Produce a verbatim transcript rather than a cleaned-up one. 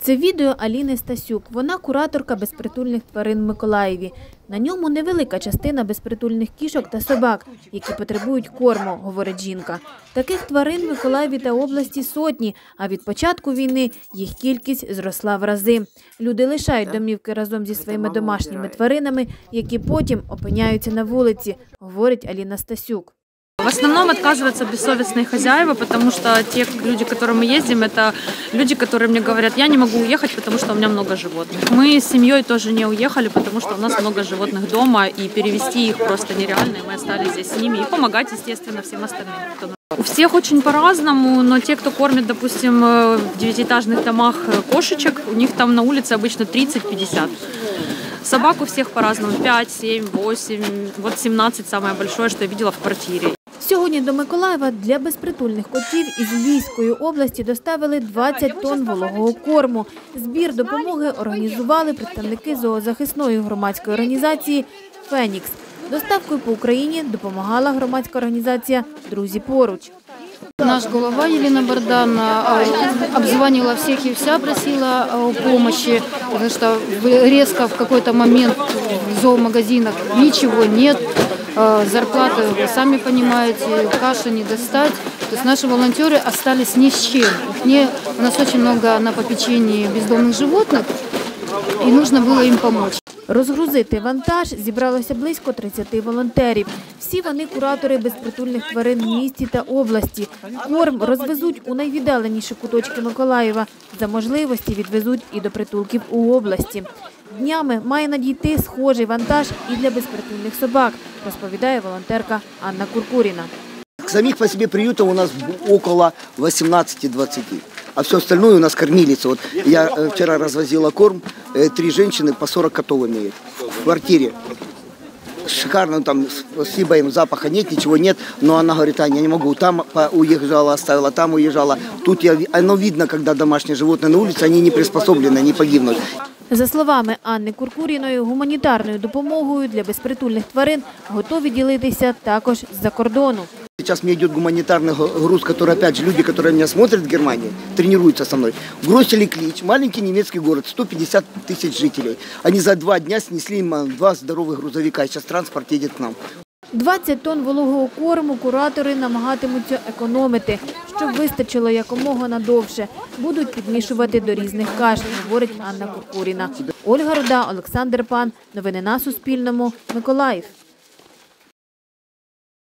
Це відео Аліни Стасюк. Вона кураторка безпритульних тварин в Миколаєві. На ньому невелика частина безпритульних кішок та собак, які потребують корму, говорить жінка. Таких тварин в Миколаєві та області сотні, а від початку війни їх кількість зросла в рази. Люди лишають домівки разом зі своїми домашніми тваринами, які потім опиняються на вулиці, говорить Аліна Стасюк. В основном отказываются бессовестные хозяева, потому что те люди, к которым мы ездим, это люди, которые мне говорят, я не могу уехать, потому что у меня много животных. Мы с семьей тоже не уехали, потому что у нас много животных дома, и перевести их просто нереально, и мы остались здесь с ними, и помогать, естественно, всем остальным. У всех очень по-разному, но те, кто кормит, допустим, в девятиэтажных домах кошечек, у них там на улице обычно тридцать-пятьдесят. Собак у всех по-разному, пять, семь, восемь, вот семнадцать самое большое, что я видела в квартире. Сьогодні до Миколаєва для безпритульних котів із Львівської області доставили двадцять тонн вологого корму. Збір допомоги організували представники зоозахисної громадської організації «Фенікс». Доставкою по Україні допомагала громадська організація «Друзі поруч». Наш голова Елена Бардан обзвонила всех и вся, просила о помощи, потому что резко в какой-то момент в зоомагазинах ничего нет, зарплаты, вы сами понимаете, каши не достать. То есть наши волонтеры остались ни с чем. Не, у нас очень много на попечении бездомных животных, и нужно было им помочь. Розгрузити вантаж зібралося близько тридцяти волонтерів. Всі вони куратори безпритульних тварин в місті та області. Корм розвезуть у найвіддаленіші куточки Миколаєва. За можливості відвезуть і до притулків у області. Днями має надійти схожий вантаж і для безпритульних собак, розповідає волонтерка Анна Куркуріна. Самих по себе приютов у нас около восемнадцати-двадцати. А все остальное у нас кормилица. Вот я вчера развозила корм, три женщины по сорок котов имеют в квартире. Шикарно, там спасибо им, запаха нет, ничего нет, но она говорит, Аня, я не могу, там уезжала, оставила, там уезжала. Тут я, оно видно, когда домашние животные на улице, они не приспособлены, они погибнут. За словами Анни Куркуріної, гуманітарною допомогою для безпритульних тварин готові ділитися також з-за кордону. Сейчас мне идет гуманитарный груз, который, опять же, люди, которые меня смотрят в Германии, тренируются со мной. В Гросселе-Клич, маленький немецкий город, сто пятьдесят тысяч жителей. Они за два дня снесли два здоровых грузовика, сейчас транспорт едет к нам. двадцять тонн вологого корму куратори намагатимуться економити, щоб вистачило якомога надовше. Будуть підмішувати до різних каш, говорить Анна Куркуріна. Ольга Руда, Олександр Пан. Новини на Суспільному. Миколаїв.